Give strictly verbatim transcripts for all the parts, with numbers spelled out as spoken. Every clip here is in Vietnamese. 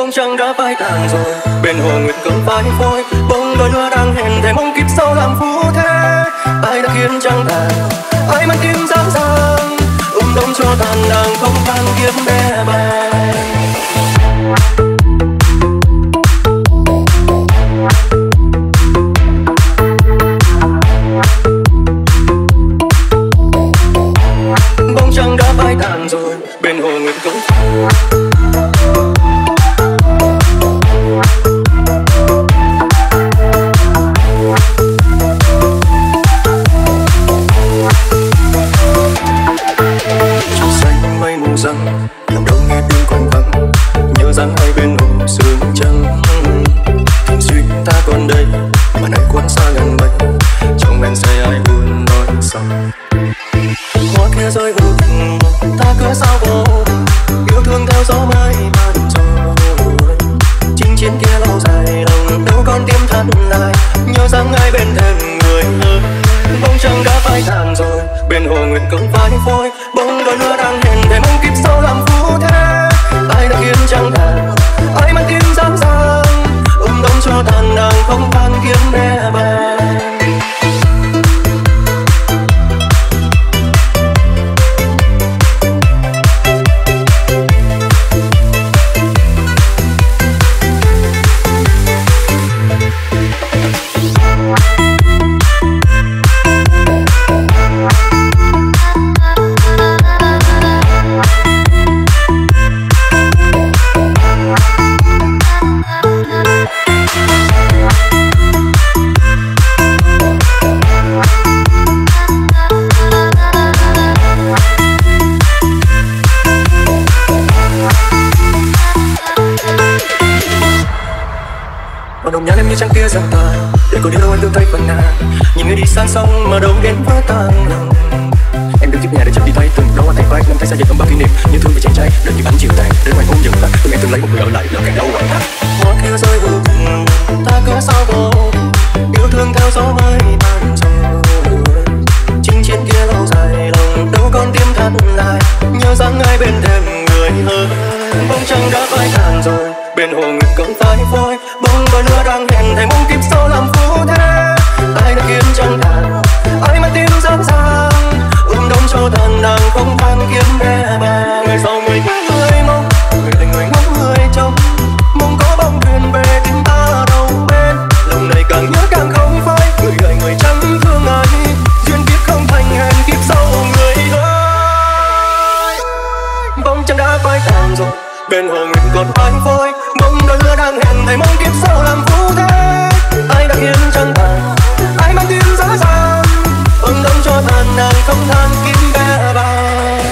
bóng trăng đã phai tàn rồi, bên hồ nguyệt cơn phai phôi, bóng đôi lứa đang hẹn thề mong kiếp sau làm phu thế. Ai đã khiến trăng tàn, ai mang tiếng dáng dang, ôm đống cho tàn đang không than kiếm bé bàng. Bóng trăng đã phai tàn rồi, bên hồ nguyệt cơn rằng lòng đâu nghe tiếng quanh vắng, nhớ rằng hai bên hồ sương trắng. Thường xuyên ta còn đây mà nay cuốn xa ngàn mây, trong men say ai buồn nói sao. Hoa kia rơi vô tình, ta cứ sao vô yêu thương theo gió mây ban rồi. Chinh chiến kia lâu dài lòng đâu còn tim thắt lại, nhớ rằng ai bên thêm người hơn. Bóng trăng đã phai tàn rồi, bên hồ nguyệt cơn phai phôi, bóng đôi lứa đang hẹn thề mong kiếp sau làm phu thế. Ai đã khiến trăng tàn, ai mang tiếng dáng dang, ôm đống cho tàn đang không than kiếm bé bàng. Đồng nhãn em như trăng kia dần tàn, để còn đi đâu anh tương tay phần nào. Nhìn người đi sang sông mà đâu đến vỡ tan lòng. Em đứng tiếp nhà để chậm đi tay từng đó tay vai năm tay xa dệt ấm bao kỷ niệm, như thương về chàng trai đợi như ánh chiều tàn đến ngoài ôm dừng lại. Từng em từng lấy một người ở lại lỡ cạnh đâu quạnh. Hoa kia rơi vô tình, ta cứ sao vô yêu thương theo gió mây ban rồi. Chinh chiến kia lâu dài lòng đâu còn tim thắt lại, nhớ rằng ai bên thêm người hơn. Bóng trăng đã phai tàn rồi, bên hồ nguyệt cơn phai phôi, bóng đôi lứa đang hẹn thề mong kiếp sau làm phu thế. Ai đã khiến trăng tàn, ai mang tiếng dáng dang, ôm đống cho tàn đang không than kiếm bé bàng. Người sau người người mong, người tình người ngóng người trông, mong có bóng thuyền về tìm ta đâu bên. Lòng này càng nhớ càng không phai, người gợi người chẳng thương ai, duyên kiếp không thành hẹn kiếp sau người ơi. Bóng trăng đã phai tàn rồi, bên hồ nguyệt còn phai phôi, bóng đôi lứa đang hẹn thề mong kiếp sau làm phu thế. Ai đã khiến trăng tàn, ai mang tiếng dã dàng, ôm đống cho tàn nàng không than kiếm bé bàng.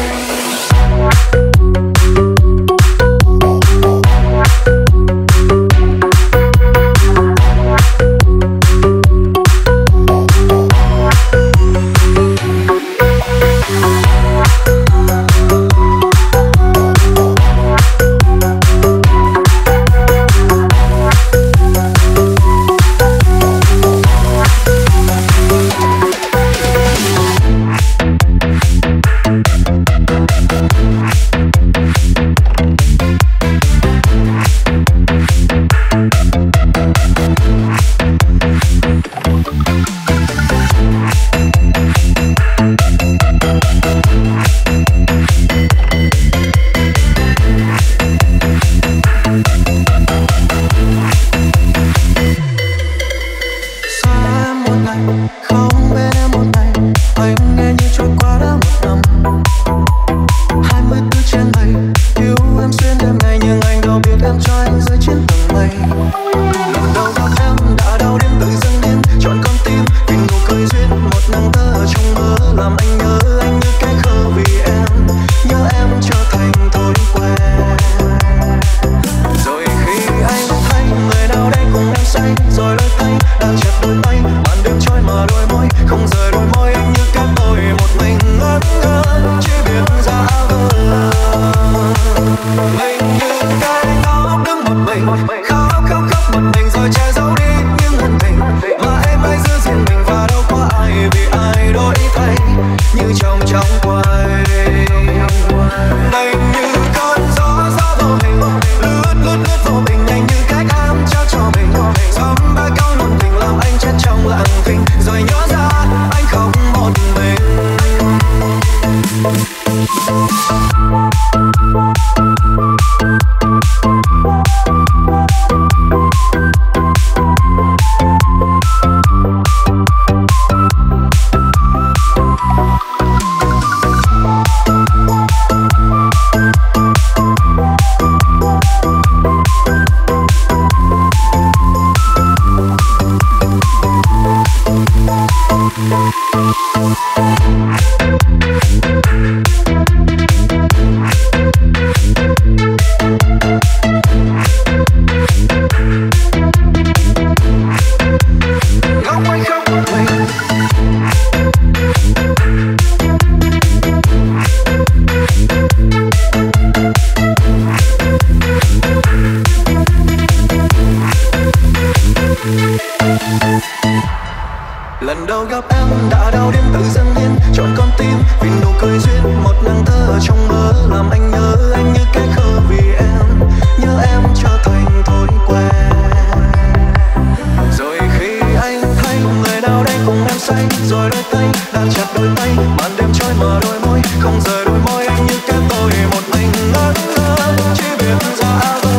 đâu gặp em đã đau đến tự dâng hiến chọn con tim vì nụ cười duyên một nàng thơ ở trong mơ làm anh nhớ anh như cái khờ vì em nhớ em trở thành thói quen. Rồi khi anh thấy người nào đây cùng em say rồi đôi tay đang chặt đôi tay màn đêm trôi mở đôi môi không rời đôi môi anh như cái tôi một mình ngất ngơ chỉ biết ra vờ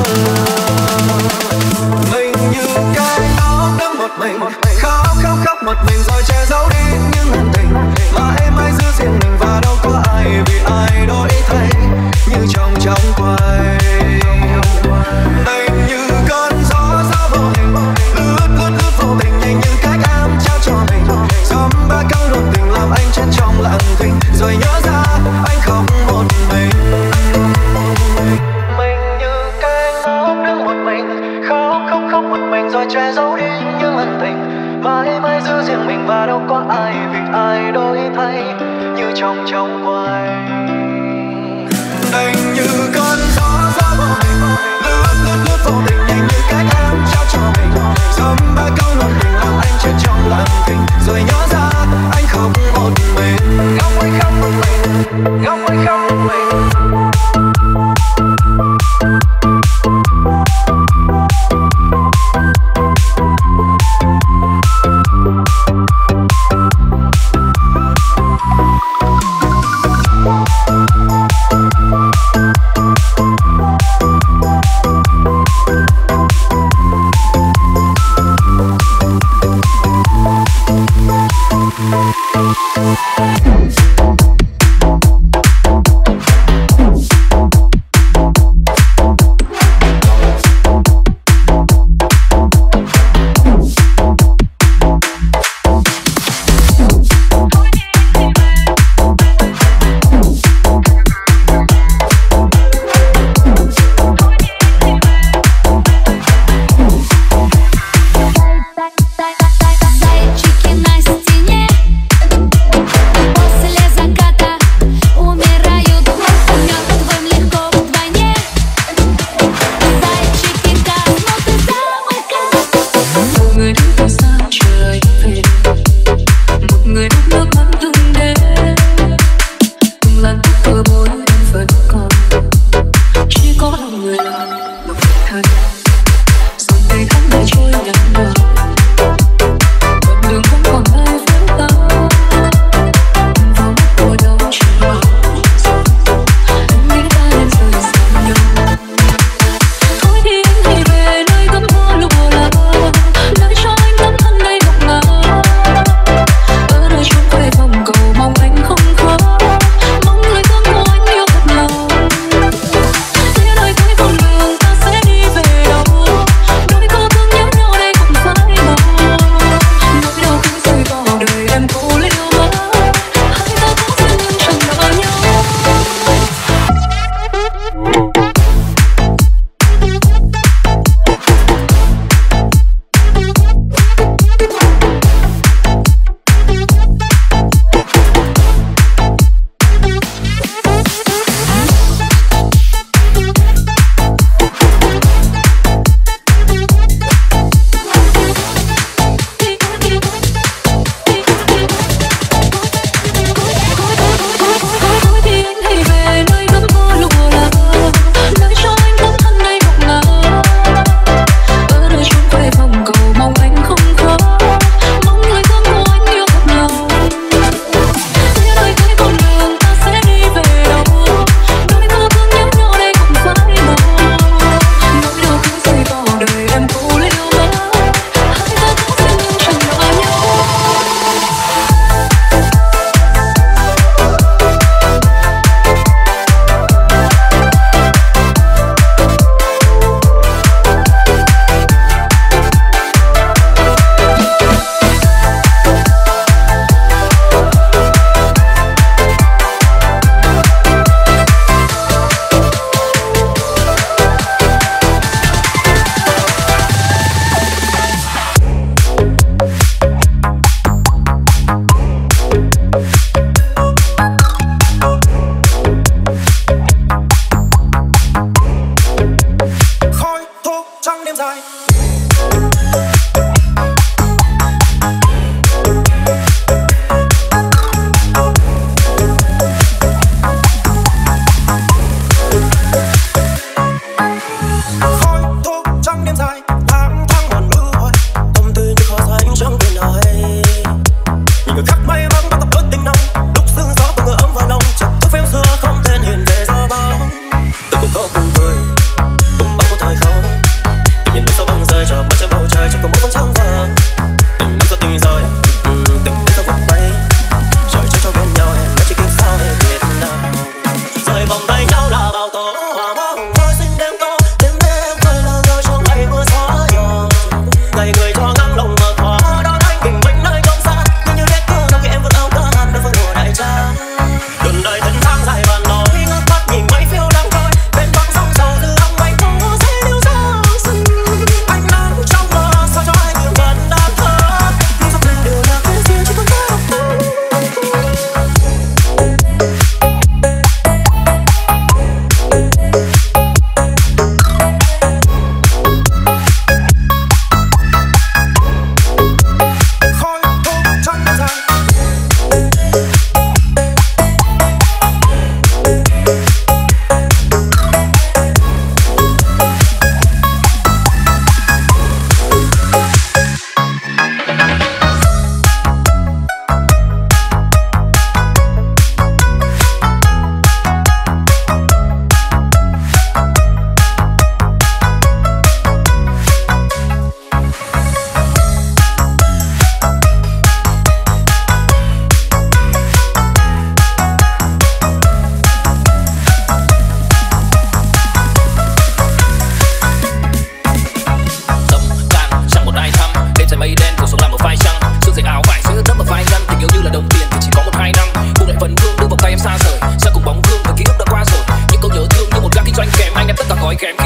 mình như cái đó đứng một mình khóc khóc khóc một mình rồi che giấu đi những ân tình mà em hãy giữ riêng mình và đâu có ai vì ai đổi thay như trong trong quay đây như cơn gió gió vô hình lướt lướt lướt vô tình nhanh như cách em trao cho mình dăm ba câu đột tình làm anh chết trong lặng thinh rồi nhớ ra anh không một mình mình như cái ngốc đứng một mình khóc khóc khóc một mình rồi che giấu đi những ân tình mãi mãi giữ riêng mình và đâu có ai vì ai đổi thay như trong trong quay đây như cơn gió gió vô hình lướt lướt lướt vô tình nhanh như cách em trao cho mình dăm ba câu ngọt tình làm anh chết trong lặng thinh rồi nhớ ra anh không một mình ngốc ơi không một mình ngốc ơi không một mình.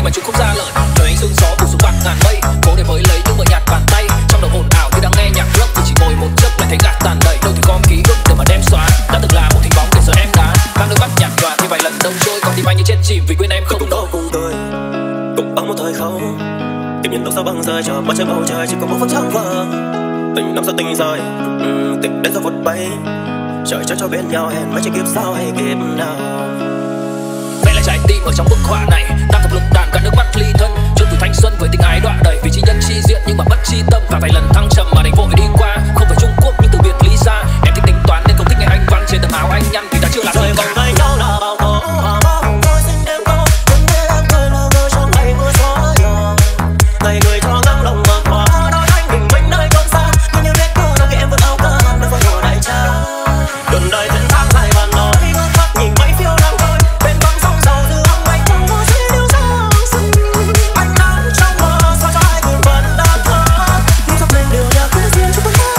mà chúng không ra lời. Trời anh sương gió phủ xuống bạc ngàn mây, phố để mới lấy những mờ nhạt bàn tay. Trong đầu ồn ào thì đang nghe nhạc rock, vì chỉ ngồi một giấc lại thấy gạt tàn đầy. Đâu thì có ký ức để mà đem xóa, đã từng là một thình bóng để giờ em đá. Mang nước mắt nhạt nhòa thì vài lần đông trôi, còn tim anh như chết chìm vì quên em không cùng đâu cùng tôi cùng bằng một thời không kịp nhìn đâu sao băng rơi chờ mắt trên bầu trời chỉ có một phút trắng vờ. Tình năm sao tình rời, ừ, tình đến giờ vụt bay. Trời cho cho bên nhau hẹn mấy chiếc kiếp sau hay kiếp nào. Vẽ lại trái tim ở trong bức họa này, đang thập lục đàn cả nước mắt ly thân. Chôn tuổi thanh xuân với tình ái đoạn đầy, vì chi nhân chi diện nhưng mà mất chi tâm. Và vài lần thăng trầm mà đành vội đi qua, không phải Trung Quốc nhưng từ biệt ly xa. Em thích tính toán nên không thích nghe anh văn trên tấm áo anh nhăn, vì ta chưa làm gì cả. Vòng tay nhau là bao tố, mong tôi xin đêm câu, đừng để em cười lơ ngơ trong ngày mưa gió nhỏ. Ngày người cho nắng lòng mờ hoa, nói anh bình minh nơi không xa, nhưng như biết cô đang khi em vượt áo cơm nơi phố nhỏ đại trà. Đường đời thiên tháng dài và nói ngước mắt nhìn mấy phiêu lãng trôi bên bóng sông sầu dư ông anh trong mơ suy điêu giang sông. Anh đang trong mơ sao cho hai người vẫn đang thơ, như thắp lên điều nhạc cứ riêng cho con mắt.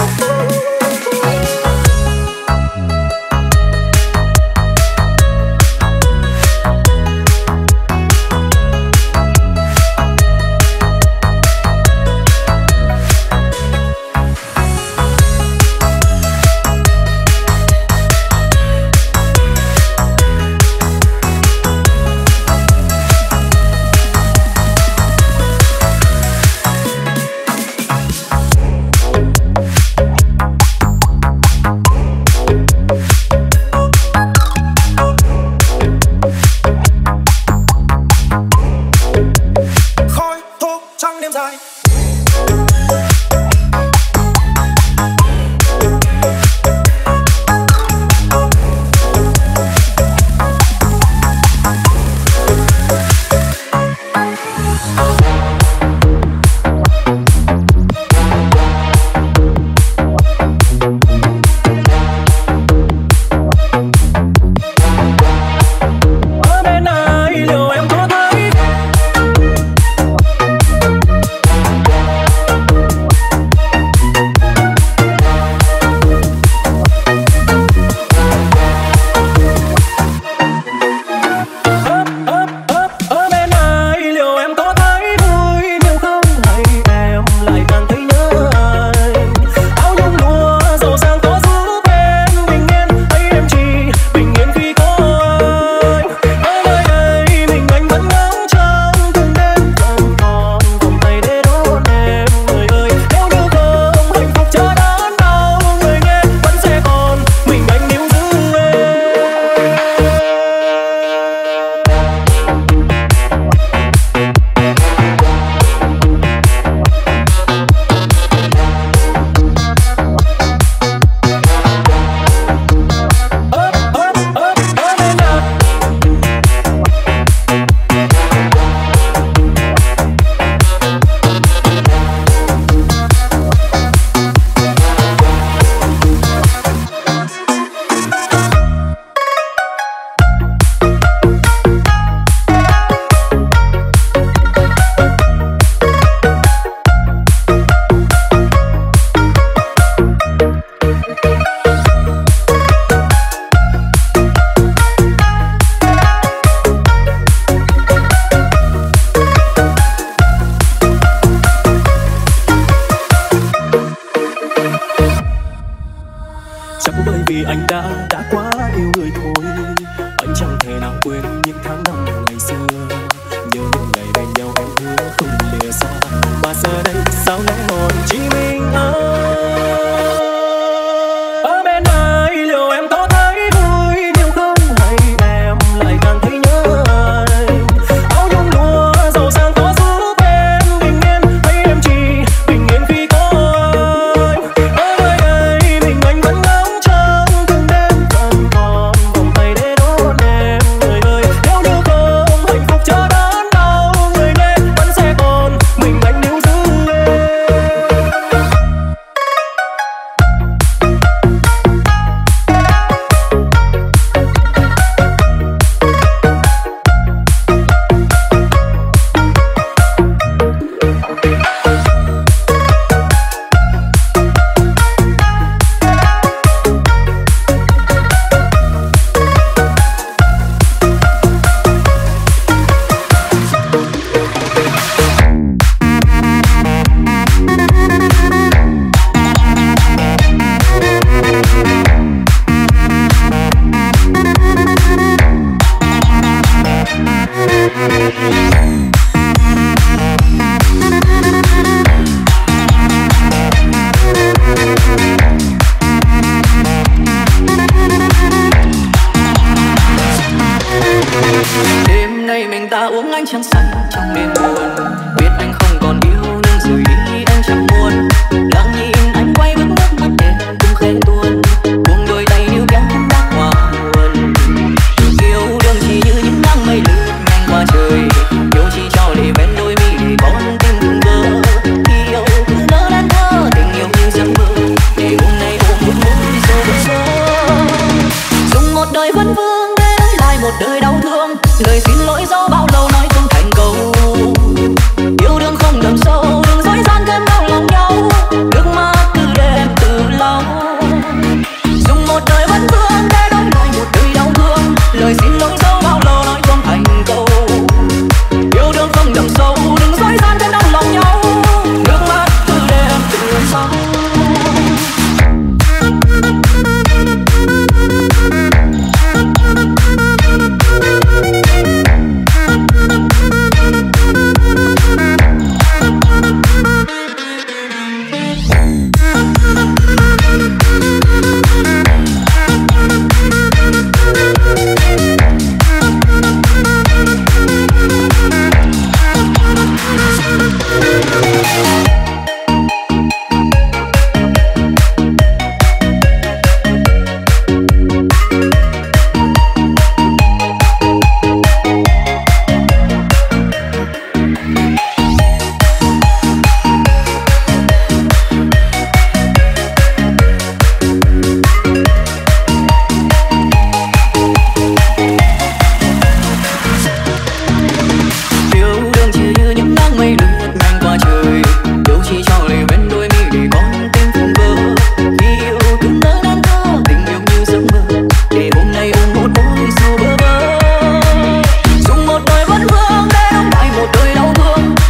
Khói thuốc trắng đêm dài. Ở bên ai liệu em có thấy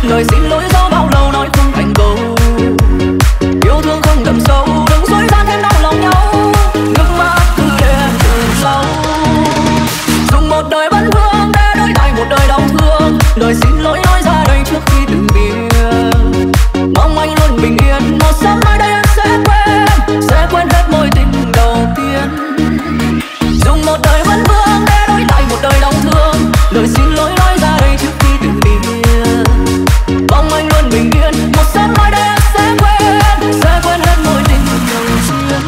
lời xin lỗi do bao lâu nói không thành câu. Yêu thương không đậm sâu, đừng dối gian thêm đau lòng nhau. Nước mắt cứ đêm từ sau. Dùng một đời vấn vương để đổi thay một đời đau thương. Lời xin lỗi nói ra đây trước khi từ biệt. Mong anh luôn bình yên, một sớm mai đây anh sẽ quên, sẽ quên hết mối tình đầu tiên. Dùng một đời vấn vương để đổi thay một đời đau thương. Lời xin lỗi nói ra đây trước khi từ biệt. Mong anh luôn bình yên, một sớm mai đây anh sẽ quên, sẽ quên hết mối tình đầu tiên.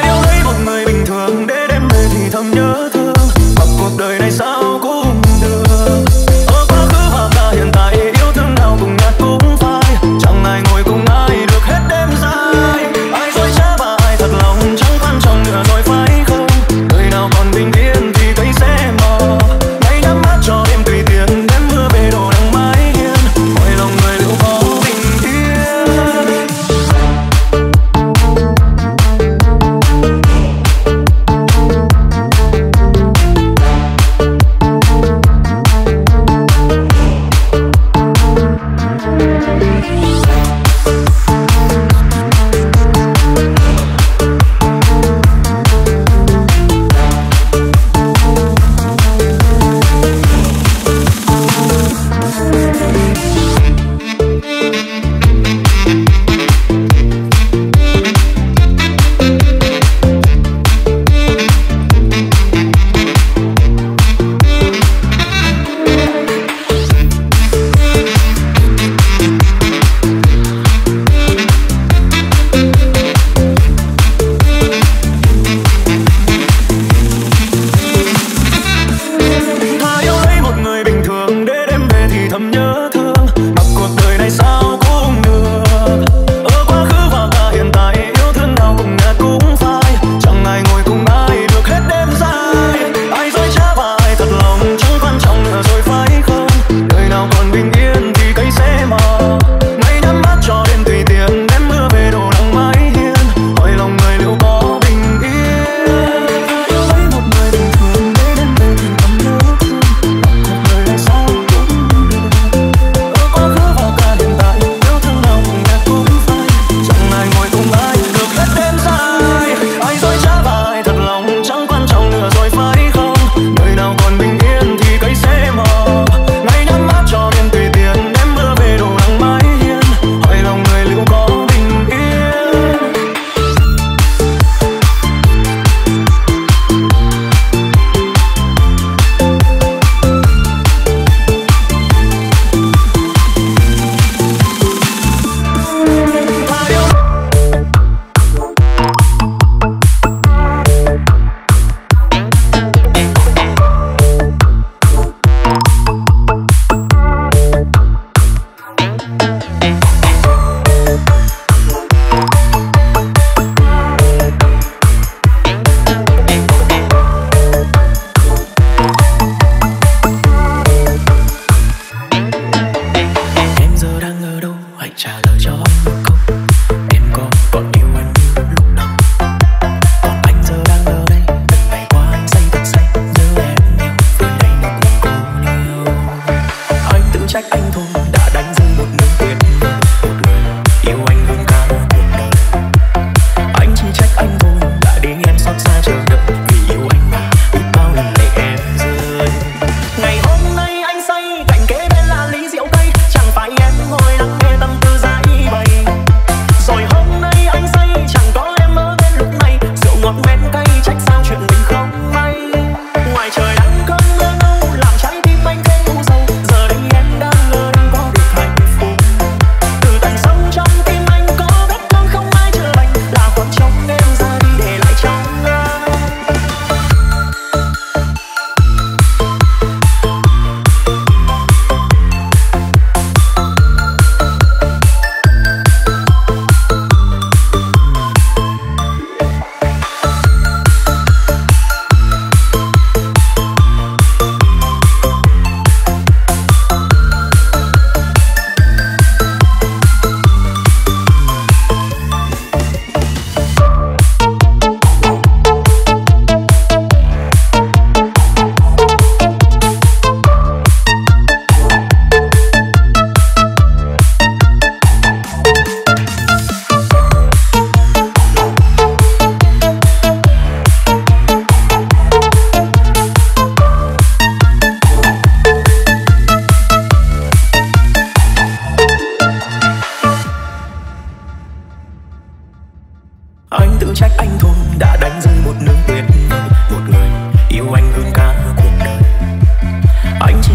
Thầm nhớ thương, mặc cuộc đời này sao cũng được.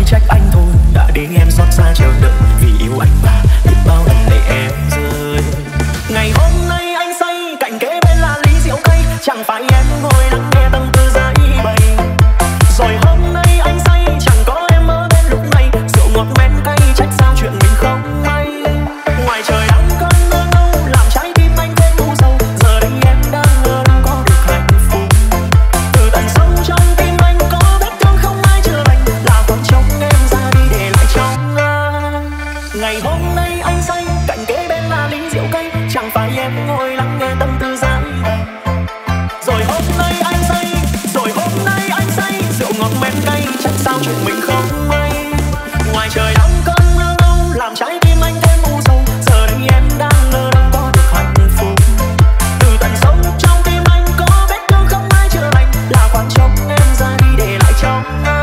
trách anh thôi, đã để em xót xa chờ đợi vì yêu anh mà biết bao lần để em rơi. Ngày hôm nay anh say cạnh kế bên là ly rượu cay, chẳng phải em ngồi lắng nghe tâm tư giấy bày. Rồi hôm nay anh say chẳng có em ở bên lúc này, rượu ngọt men cay trách sao chuyện mình không may. Ngoài trời đang cơn mưa ngâu làm trái tim anh thêm u sầu, giờ đây em đang ngờ đâu có được hạnh phúc. Từ tận sâu trong tim anh có vết thương không ai chữa lành, là còn trông em ra đi để lại trong anh. Ngày hôm nay anh say cạnh kế bên là ly rượu cay, chẳng phải em ngồi lắng nghe tâm tư giấy bày. Rồi hôm nay anh say, rồi hôm nay anh say, rượu ngọt men cay trách sao chuyện mình không may. Ngoài trời đang cơn mưa ngâu làm trái tim anh thêm u sầu, giờ đây em đang ngờ đâu có được hạnh phúc. Từ tận sâu trong tim anh có vết thương không ai chữa lành, là khoảng trống em ra đi để lại trong anh.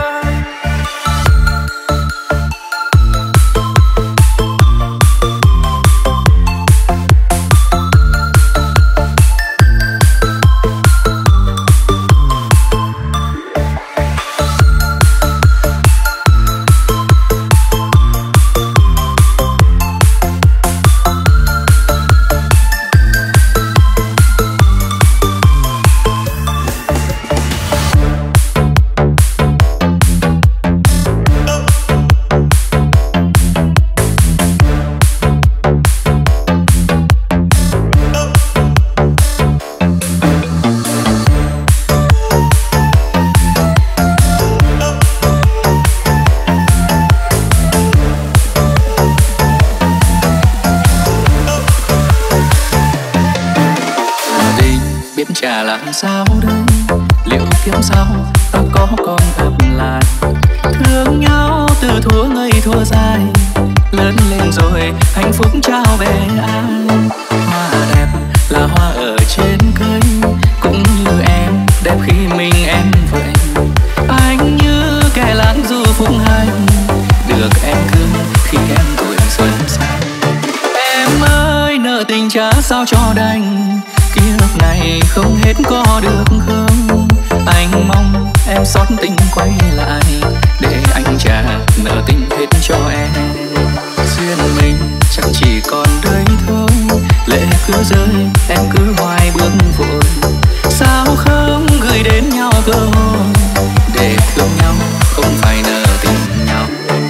Chả làm sao đây, liệu kiếp sau ta có còn gặp lại. Thương nhau từ thuở ngây thuở dài, lớn lên rồi hạnh phúc trao về ai. Hoa đẹp là hoa ở trên cây, cũng như em đẹp khi mình em vậy. Anh như kẻ lãng du phúc hành, được em thương khi em tuổi xuân xanh. Em ơi nợ tình trả sao cho đành, kiếp này không hết có được không. Anh mong em xót tình quay lại, để anh trả nợ tình hết cho em. Duyên mình chẳng chỉ còn đây thôi, lệ cứ rơi em cứ hoài bước vội. Sao không gửi đến nhau cơ hội, để thương nhau không phải nợ tình nhau.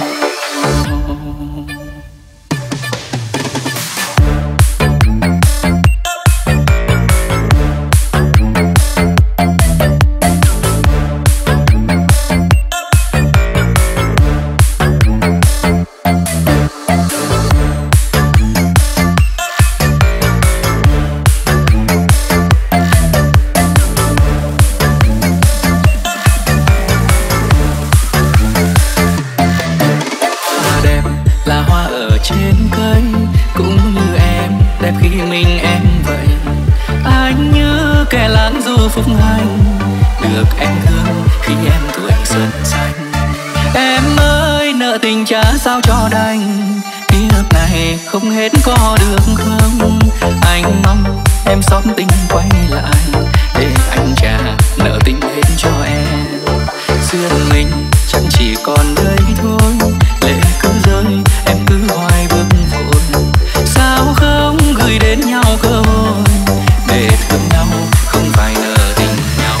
Phúc hành được em thương khi em tuổi xuân xanh. Em ơi nợ tình trả sao cho đành, kiếp này không hết có được không. Anh mong em xót tình quay lại, để anh trả nợ tình hết cho em. Duyên mình chẳng chỉ còn đây thôi, lệ cứ rơi em cứ hoài bước vội. Sao không gửi đến nhau cơ hội, để thương nhau không phải nợ tình nhau.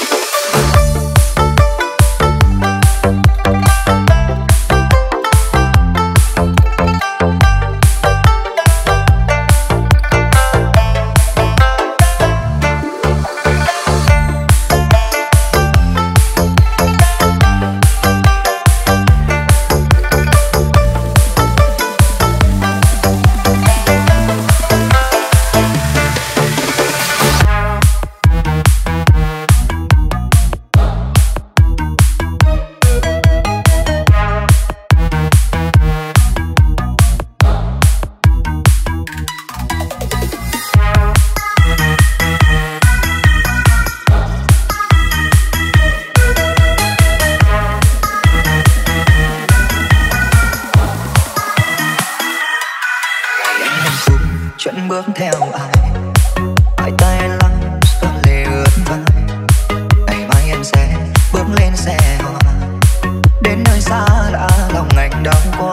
Chuẩn bước theo ai, hai tay lắng giọt lệ ướt vai. Ngày mai em sẽ bước lên xe hoa, đến nơi xa lạ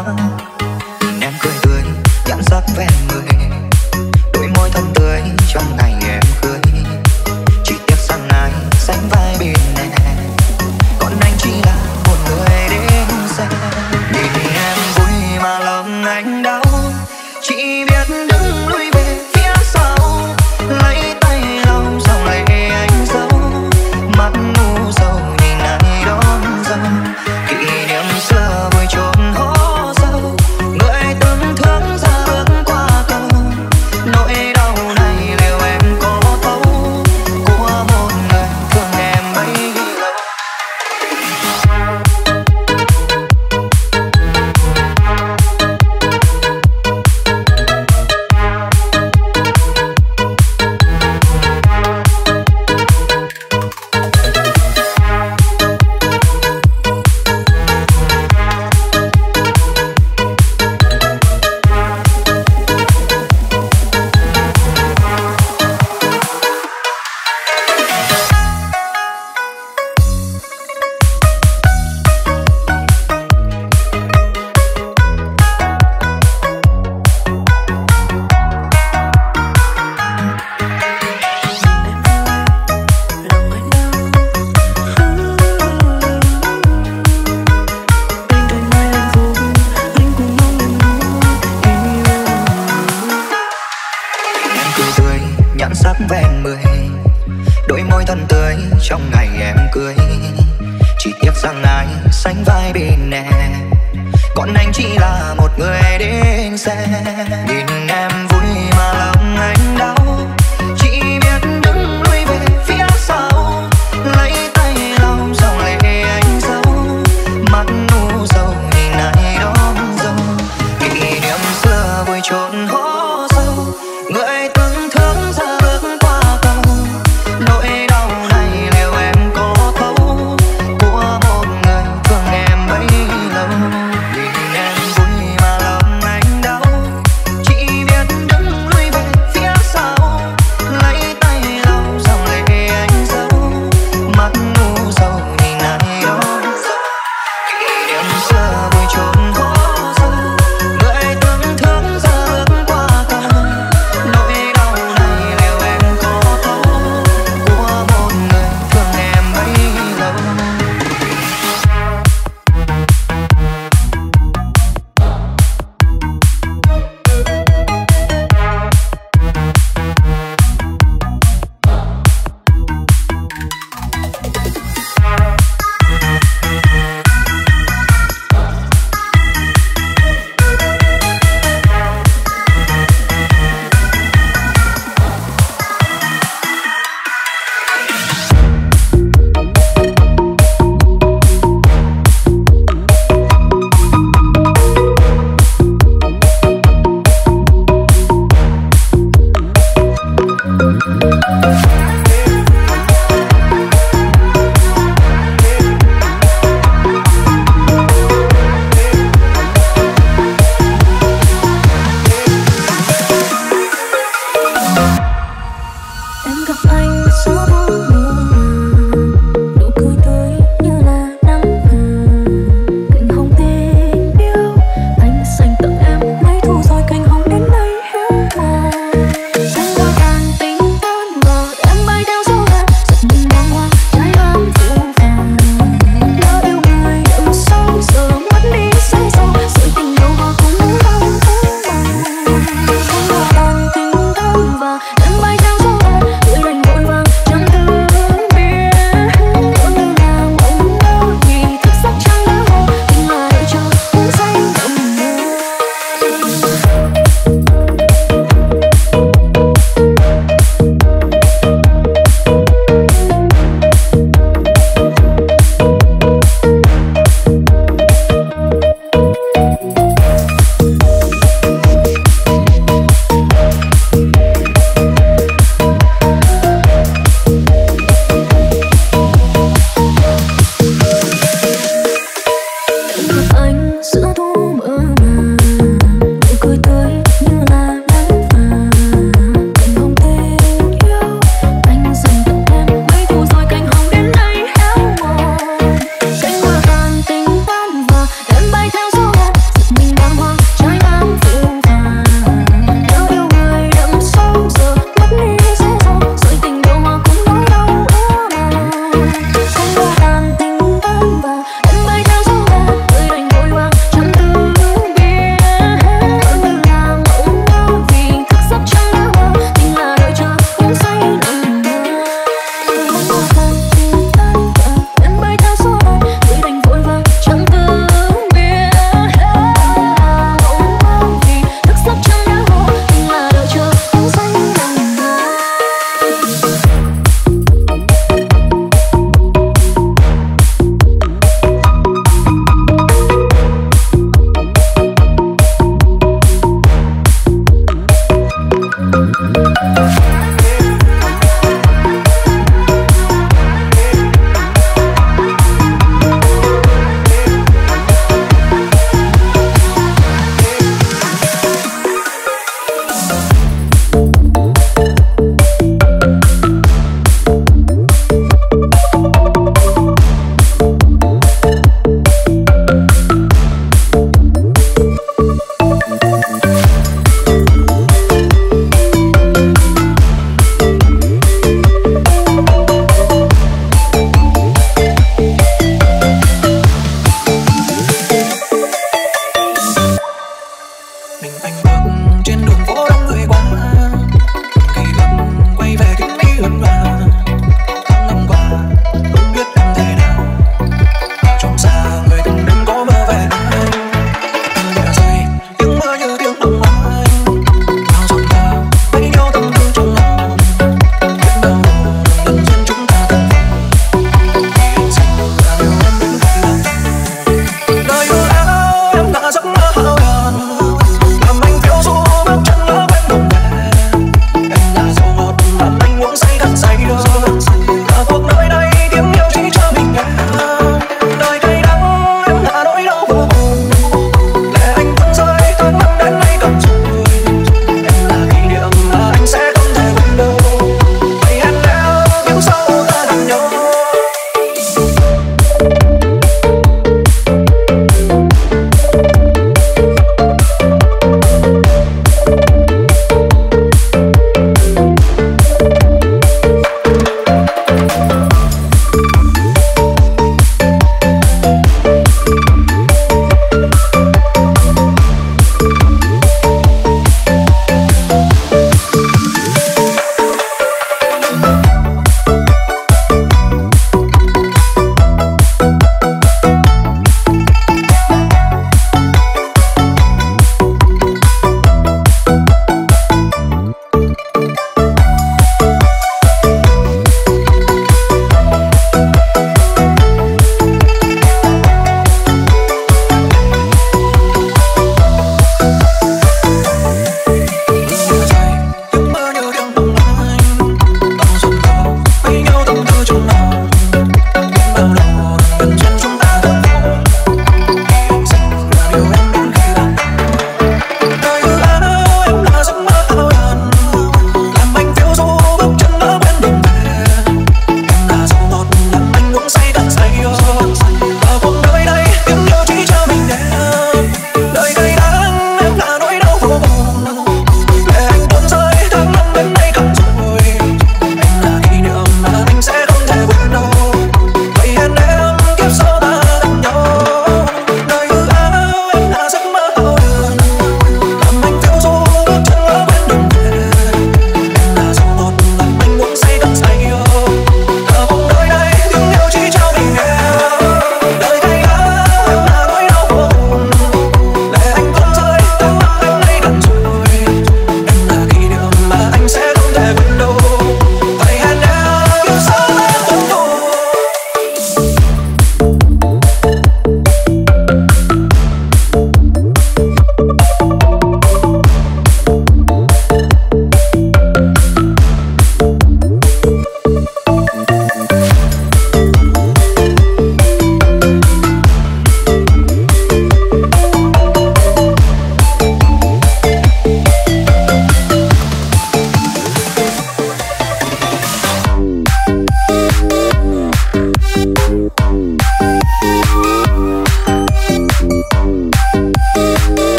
hoa. Nhìn em cười tươi nhãn sắc ven người, đôi môi thân tươi trong ngày em cưới. Chỉ tiếc rằng ai sánh vai bên em, còn anh chỉ là một người đến xem. Nhìn em vui mà lòng anh đau, chỉ biết đứng lui về phía sau, lấy tay lau dòng lệ anh giấu, mắt ngu sầu nhìn ai đón dâu. Kỷ niệm xưa vui trốn hố sâu, người từng thương ra bước qua cầu. Nỗi đau này liệu em có thấu, của một người thương em bấy lâu. Nhãn sắc ven mười, đôi môi thân tươi trong ngày em cưới. Chỉ tiếc rằng ai sánh vai bên em, còn anh chỉ là một người đến xem. Nhìn em vui mà lòng anh đau, chỉ biết đứng lui về phía sau, lấy tay lau dòng lệ anh giấu, mắt ngu sầu nhìn ai đón dâu. Kỷ niệm xưa vui trốn hố sâu, người từng thương ra bước qua cầu. Nỗi đau này liệu em có thấu, của một người thương em bấy lâu. Nhìn em vui mà lòng anh đau, chỉ biết đứng lui về phía sau,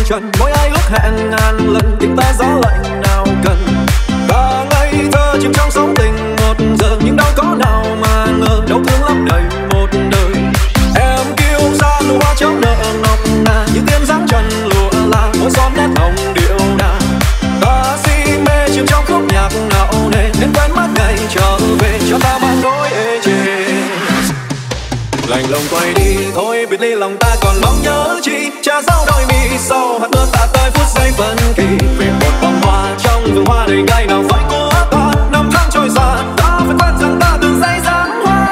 trần, mỗi ai ước hẹn ngàn lần, tiếng ta gió lạnh nào cần. Ta ngây thơ chìm trong sóng tình một giờ, nhưng đâu có nào mà ngờ đau thương lấp đầy một đời. Em kiêu sa nụ hoa chớm nở ngọc ngà, như tiên dáng trần lụa là mỗi xóm nét hồng điệu đà. Ta si mê chìm trong khúc nhạc nạo nề, nên quên mất ngày trở về cho ta mang nỗi ê chề. Lạnh lùng quay đi thôi, biệt ly lòng ta còn mong nhớ chi. Cha dấu đôi mi sau hạt mưa tạ tới phút giây phân kỳ. Vì một bông hoa trong vườn hoa đầy ngày nào phải của ta. Năm tháng trôi xa ta phải quên rằng ta từng giây dáng hoa.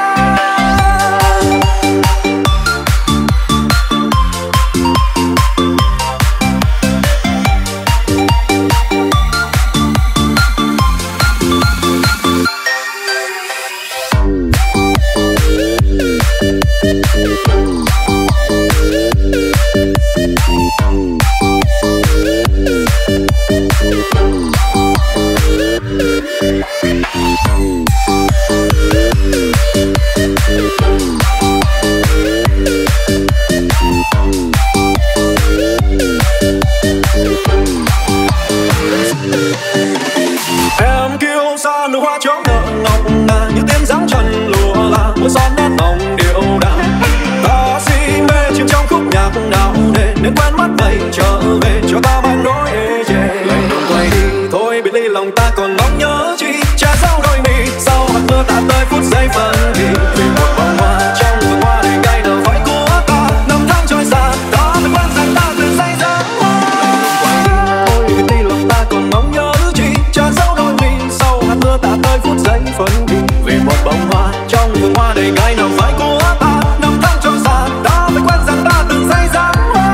Em kiêu sa nụ hoa chớm nở ngọc ngà, như tiên dáng trần lụa là mỗi son nét hồng điệu đà. Ta si mê chìm trong khúc nhạc nào nề, nên quên mất ngày trở về cho ta mang nỗi ê chề. Lạnh lùng quay đi thôi, biệt ly lòng ta còn mong nhớ chi. Cha dấu đôi mi sau hạt mưa tạ tới phút giây phân kỳ. Vì một bông hoa trong vườn hoa đầy ngày nào phải của ta. Năm tháng trôi xa ta phải quên rằng ta từng giây dáng hoa. Thôi biệt ly lòng ta còn mong nhớ chi. Cha dấu đôi mi sau hạt mưa tạ tới phút giây phân kỳ. Vì một bông hoa trong vườn hoa đầy ngày nào phải của ta. Năm tháng trôi xa ta phải quên rằng ta từng giây dáng hoa.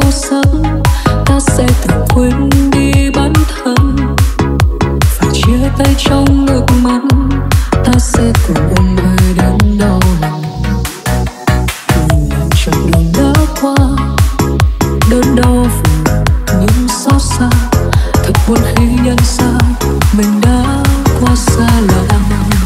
màu sắc, ta sẽ tự quên đi bản thân. Phải chia tay trong ngược mắt, ta sẽ cùng ôm hơi đến đau lòng. Nhìn lại chặng đường đã qua, đớn đau vì những xót xa. Thật buồn khi nhận ra mình đã quá xa lạ.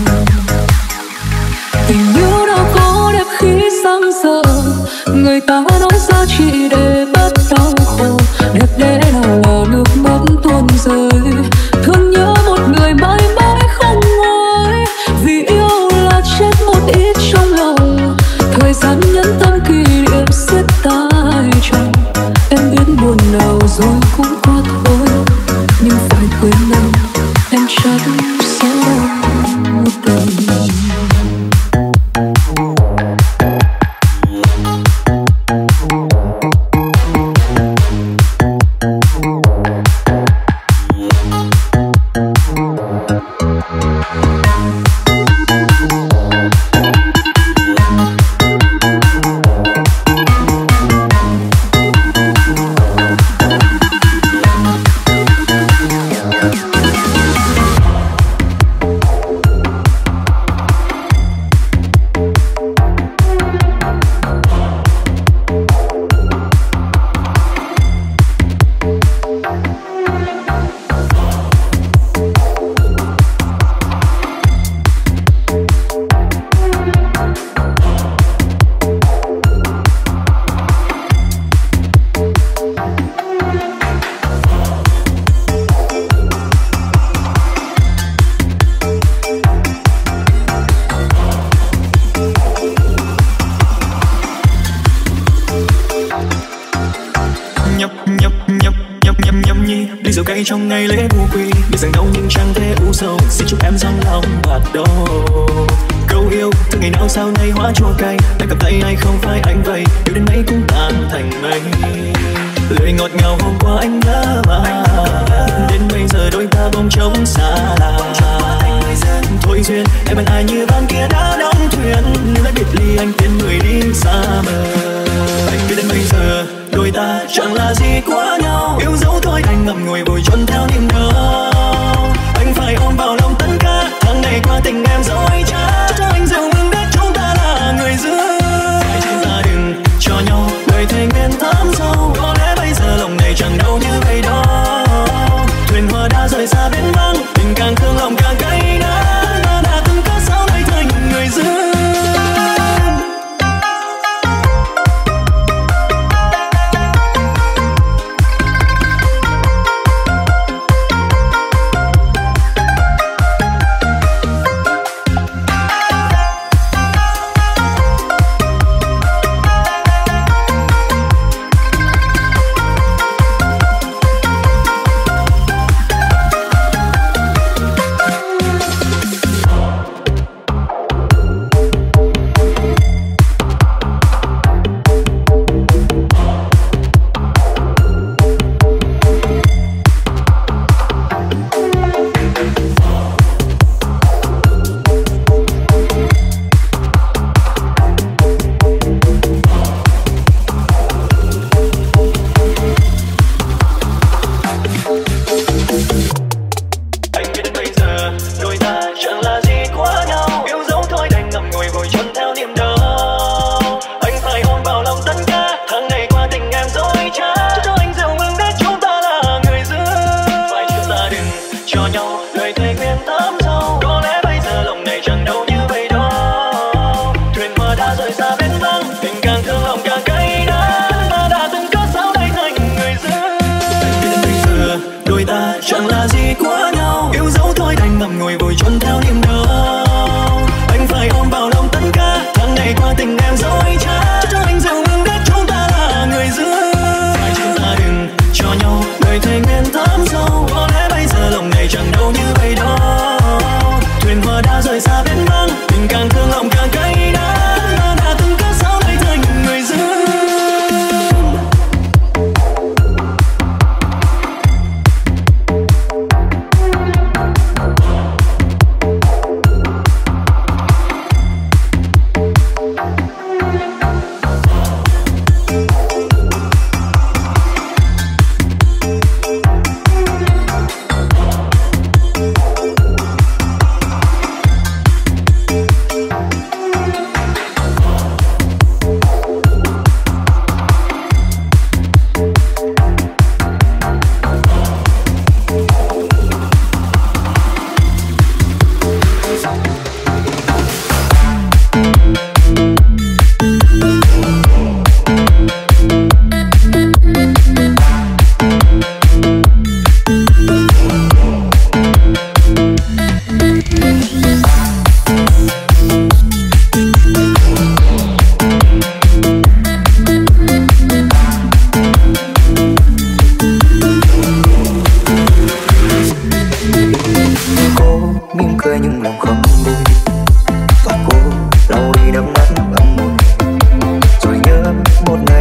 Tình yêu đâu có đẹp khi sáng giờ, người ta nói giá trị để bớt đau khổ. Đẹp đẽ nào là nước mắt tuôn rơi, thương nhớ một người mãi mãi không nguôi. Vì yêu là chết một ít trong lòng, thời gian nhẫn tâm kỷ niệm xiết tay chồng. Em biết buồn nào rồi cũng qua thôi, nhưng phải quên anh, em chắc sẽ đau từng. Trong ngày lễ vu quy để dành đâu nhưng chẳng thể u sầu, xin chúc em dáng lòng bạc đầu. Câu yêu từ ngày nào sau này hóa chua cay, tay cầm tay ai không phải anh vậy, yêu đến mấy cũng tan thành mây. Lời ngọt ngào hôm qua anh đã mà đến bây giờ đôi ta bỗng trống xa lạ. Thôi duyên em bên ai như ban kia đã đóng thuyền, nhưng đã biệt ly anh tiến người đi xa mờ. Anh biết đến bây giờ đôi ta chẳng là gì quá nhau, yêu dấu thôi anh ngậm ngùi vùi chôn theo niềm đau. Anh phải ôm vào lòng tất cả tháng ngày qua tình em dối trá, cho anh dịu mừng biết chúng ta là người giữ. Chúng ta đừng cho nhau lời thề nguyện thắm sâu, có lẽ bây giờ lòng này chẳng đâu như vậy đó. Thuyền hoa đã rời xa bên vắng, tình càng thương lòng càng cay đắng. Ta đã từng có sao nay thành người giữ.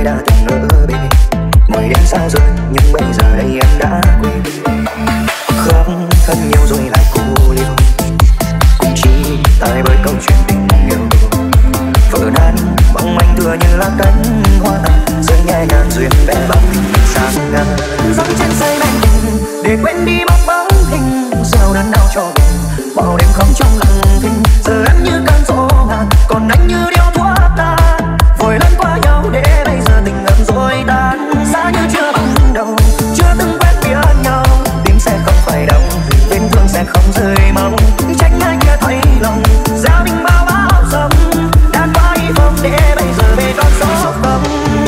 ai đã từng ở bên. Mời đến sao rồi nhưng bây giờ đây em đã quên. Khóc thật nhiều rồi lại cô liêu, cũng chỉ tại bởi câu chuyện tình yêu. Vỡ nát mong manh tựa như lá cánh hoa tàn, rơi nhẹ nhàng duyên bé bao tình mình sang ngang. Dẫm trên dây men tình để quên đi bóng bóng hình, gieo đớn đau cho mình bao đêm không trong lặng thinh. Giờ em như cơn gió ngàn, còn anh như điếu thuốc tan, vội lẫn qua nhau để bây giờ tình ngầm rồi tan. Xa như chưa bằng đầu, chưa từng quen biết nhau, tim sẽ không phải đau, vết thương sẽ không rơi máu. Trách ai kia thấy lòng gieo mình bao bão sông, đã qua hy vọng để bây giờ về con số không.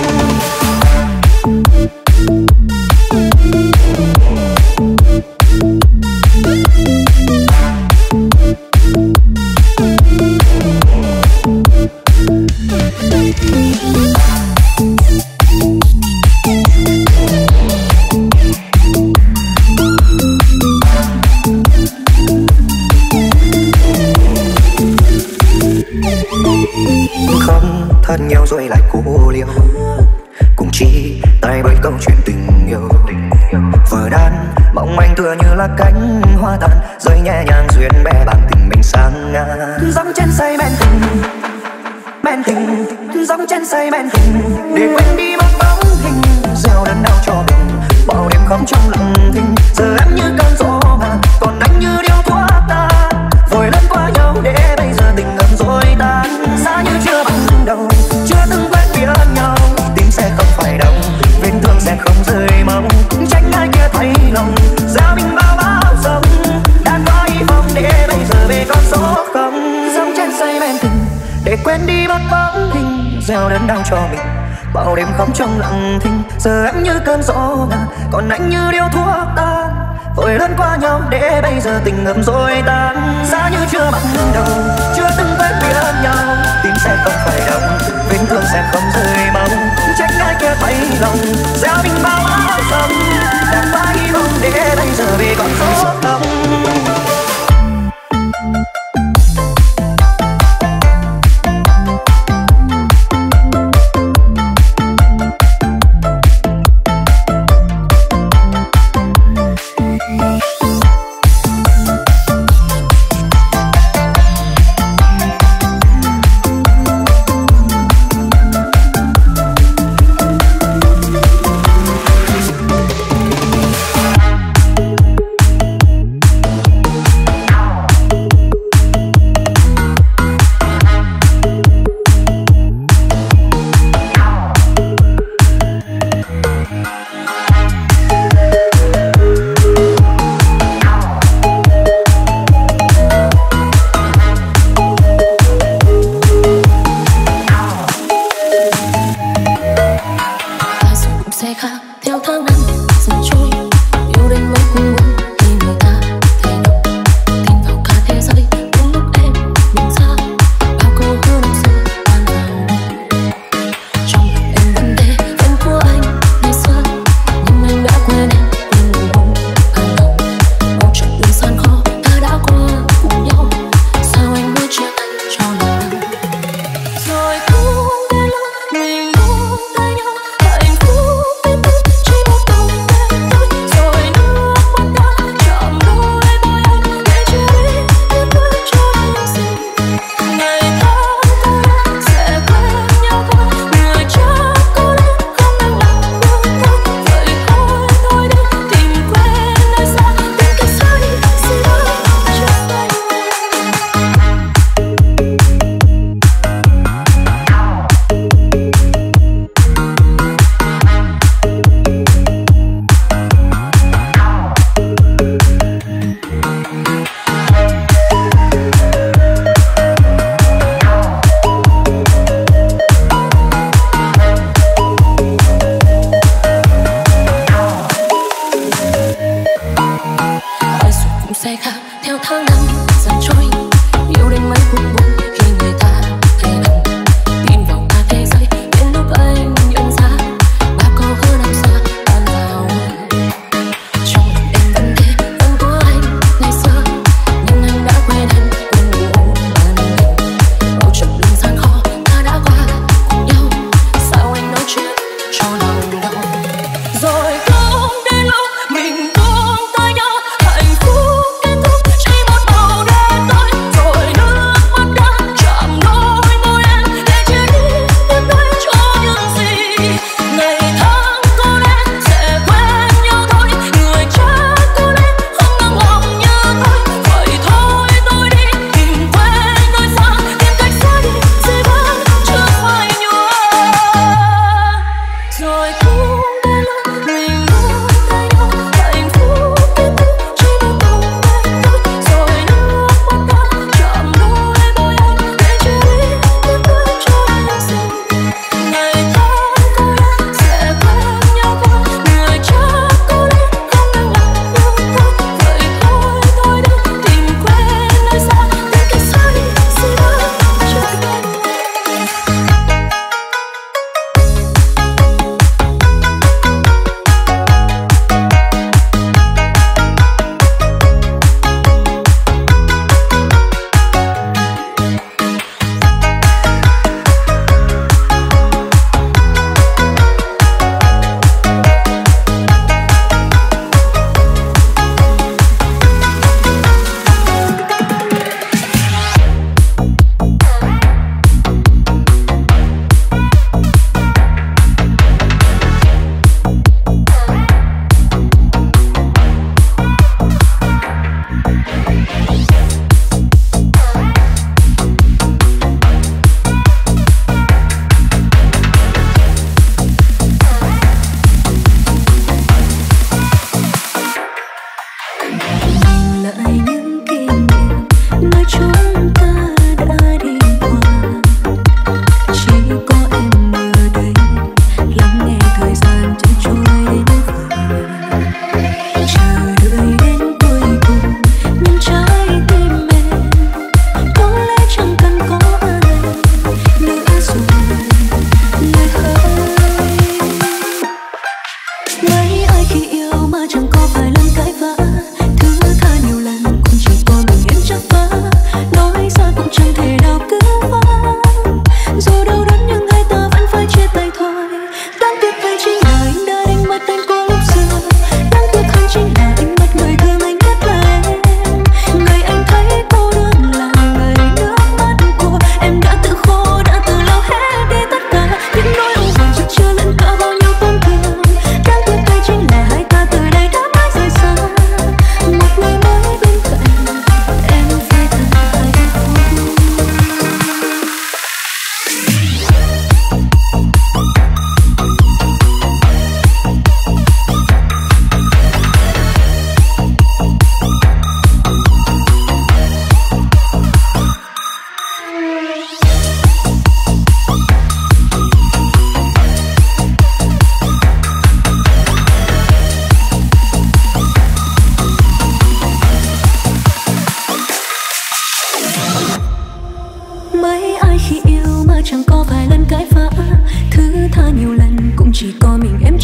Không thật nhiều rồi lại cố liêu, cũng chỉ tại bởi câu chuyện tình yêu. Vỡ đan mong manh tựa như là cánh hoa tàn, rơi nhẹ nhàng duyên bé bằng tình mình sang ngang. Dẫm trên say men tình, men tình, dẫm trên say men tình để quên đi bóng bóng hình, gieo đớn đau cho mình bao đêm không trong lặng thinh. Giờ em như cơn gió ngàn, còn anh như điếu thuốc tan, vội lẫn qua nhau để bây giờ tình ngầm rồi tan. Xa như chưa bằng đầu, chưa từng quen biết nhau, tim sẽ không phải đau, vết thương sẽ không rơi máu. Trách ai kia thấy lòng gieo mình bao bão sông, đã có hy vọng để bây giờ về con số không. Dẫm trên dây men tình để quên đi bóng bóng hình, gieo đớn đau cho mình bao đêm không trong lặng thinh. Giờ em như cơn gió ngàn, còn anh như điếu thuốc tan, vội lẫn qua nhau để bây giờ tình ngầm rồi tan. Xa như chưa bằng đầu, chưa từng quen biết nhau, tim sẽ không phải đau, vết thương sẽ không rơi máu. Trách ai kia thấy lòng gieo mình bao bão sông, đã qua hy vọng để bây giờ về con số không.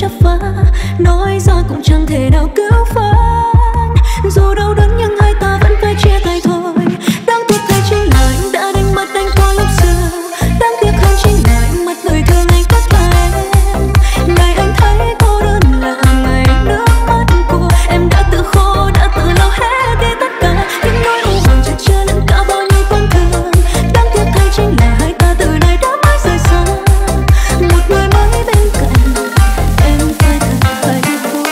chấp phá, nói ra cũng chẳng thể nào cứu vãn. Dù đau đớn nhưng hai ta vẫn phải chia tay thôi. Đáng tiếc thay chính là anh đã đánh mất anh qua lúc xưa. Đáng tiếc hơn chính là anh mất người thương anh cất lại em. Ngày anh thấy cô đơn là ngày nước mắt của em đã tự khô, đã tự lau hết đi tất cả những nỗi u buồn chất chứa lẫn cả bao nhiêu tổn thương. Đáng tiếc thay chính là hai ta từ nay đã mãi rời xa, một người mới bên cạnh em phải thật hạnh phúc.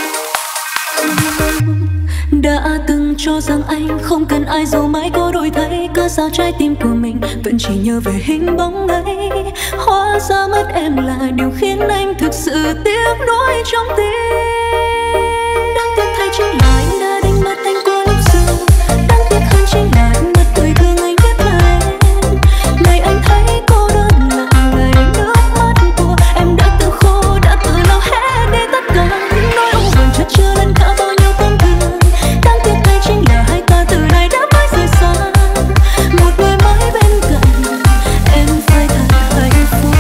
Đã từng cho rằng anh không cần ai dù mãi có đổi thay, cớ sao trái tim của mình vẫn chỉ nhớ về hình bóng ấy. Hóa ra mất em là điều khiến anh thực sự tiếc nuối trong tim. Đáng tiếc thay chính là anh đã đánh mất anh qua lúc xưa. Đáng tiếc hơn chính là anh mất người thương anh ghét lại em. Ngày anh thấy cô đơn là ngày nước mắt của em đã tự khô, đã tự lau hết đi tất cả những nỗi u buồn chất chứa lẫn cả bao nhiêu tổn thương. Đáng tiếc thay chính là hai ta từ nay đã mãi rời xa, một người mới bên cạnh em phải thật hạnh phúc.